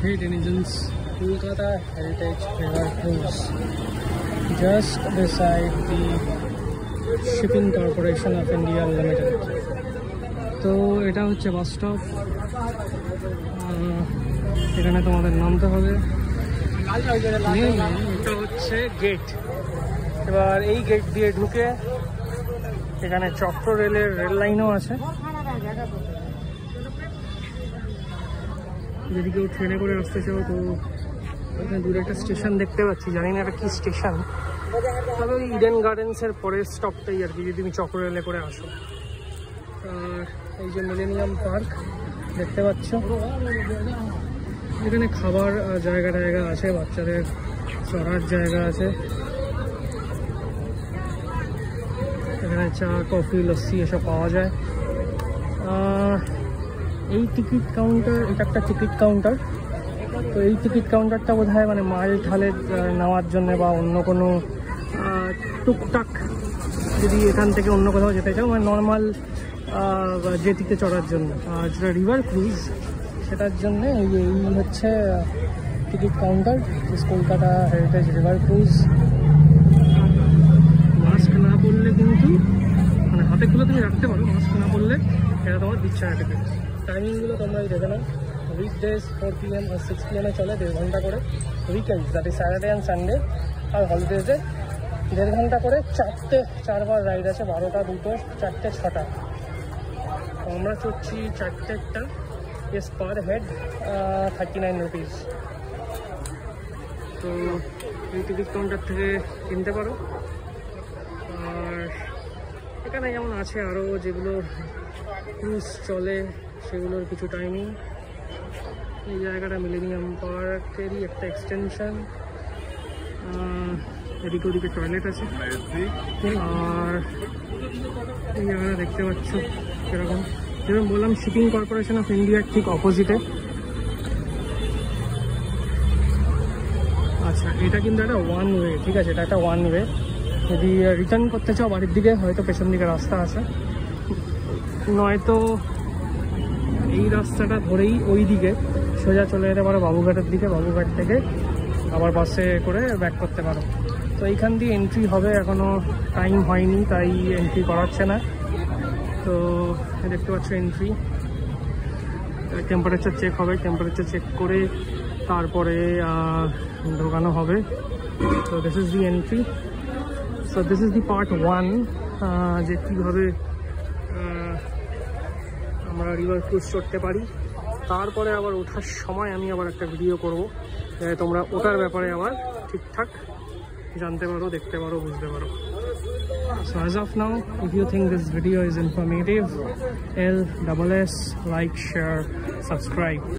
Hey denizens, Kolkata Heritage River Cruise, just beside the Shipping Corporation of India Limited. তো এটা হচ্ছে bus stop, এখানে তোমাদের নামতে হবে। এটা হচ্ছে গেট। এবার এই গেট দিয়ে ঢুকে এখানে চক্র রেলের রেল লাইনও আছে। যদি কেউ ট্রেনে করে আসতে চাও তো ওখানে দূরে একটা স্টেশন দেখতে পাচ্ছি, জানি না এটা কি স্টেশন, তবে ওই ইডেন গার্ডেন্সের পরের স্টপটাই আর কি, যদি তুমি চক্র রেলে করে আসো। আর এই যে মিলেনিয়াম পার্ক দেখতে পাচ্ছ, এখানে খাবার জায়গা আছে, বাচ্চাদের চড়ার জায়গা আছে, এখানে চা কফি লস্যি এসব পাওয়া যায়। এই টিকিট কাউন্টার, এটা একটা টিকিট কাউন্টার। তো এই টিকিট কাউন্টারটা বোধহয় মানে মাল ঢালে নেওয়ার জন্য বা অন্য কোনো টুকটাক যদি এখান থেকে অন্য কোথাও যেতে চাও, মানে নর্মাল জেটিতে চড়ার জন্য। আর যেটা রিভার ক্রুজ সেটার জন্য এই হচ্ছে ticket counter, Kolkata heritage river cruise. Mask না পরলে কিন্তু মানে হাতে খুলে তুমি রাখতে পারো, মাস্ক না পরলে এটা তোমার দিচ্ছে না টিকিট। টাইমিংগুলো তোমরা দেখে নাও, উইকডেজ 4 PM আর 6 PM চলে 1.5 ঘন্টা করে, weekends that is Saturday and Sunday আর হলিডেজে 1.5 ঘন্টা করে। 4বার রাইড আছে, 12টা, 2টো, 4টে, 6টা। আমরা চড়ছি 4টেরটা, ইয়েস পার হেড 39 রুপিস। তো এই টিকিট কাউন্টার থেকে কিনতে পারো। আর এখানে যেমন আছে আরও যেগুলো ক্রুজ চলে সেগুলোর কিছু টাইমিং। এই জায়গাটা মিলেনিয়াম পার্কেরই একটা এক্সটেনশন, এদিকে ওদিকে টয়লেট আছে। আর এই জায়গাটা দেখতে পাচ্ছ সেরকম, যেরকম বললাম শিপিং কর্পোরেশন অফ ইন্ডিয়ার ঠিক অপোজিটে। আচ্ছা, এটা কিন্তু একটা ওয়ান ওয়ে, ঠিক আছে, এটা একটা ওয়ান ওয়ে। যদি রিটার্ন করতে চাও বাড়ির দিকে হয়তো পেছন দিকে রাস্তা আছে, নয়তো এই রাস্তাটা ধরেই ওই দিকে সোজা চলে যেতে পারো বাবুঘাটের দিকে, বাবুঘাট থেকে আবার বাসে করে ব্যাক করতে পারো। তো এইখান দিয়ে এন্ট্রি হবে, এখনও টাইম হয়নি তাই এন্ট্রি করাচ্ছে না। তো দেখতে পাচ্ছ এন্ট্রি, টেম্পারেচার চেক হবে, টেম্পারেচার চেক করে তারপরে ঢোকানো হবে। তো this is the entry. So this is the part 1, যে কীভাবে আমরা রিভার ক্রুজ চড়তে পারি। তারপরে আবার ওঠার সময় আমি আবার একটা ভিডিও করব, তোমরা ওটার ব্যাপারে আবার ঠিকঠাক জানতে পারো, দেখতে পারো, বুঝতে পারো। So as of now, if you think this video is informative, LSS, like, share, subscribe.